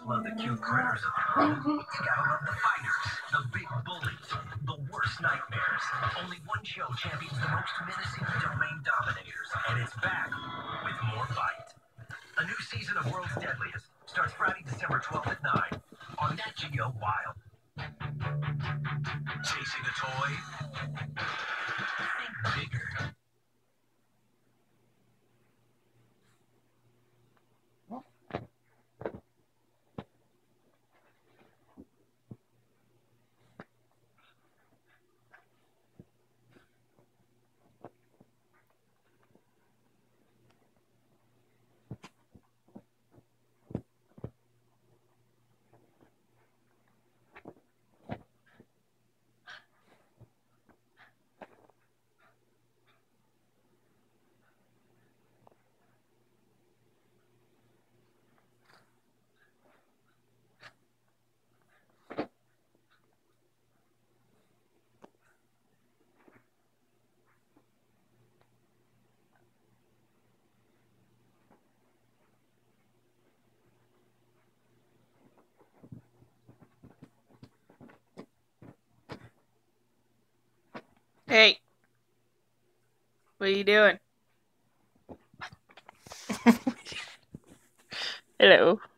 love the cute critters of the world. You gotta love the fighters, the big bullies, the worst nightmares. Only one show champions the most menacing domain dominators, and it's back with more fight. A new season of World's Deadliest starts Friday, December 12th at 9 on Nat Geo Wild. Chasing a toy? Think bigger. Hey, what are you doing? Hello.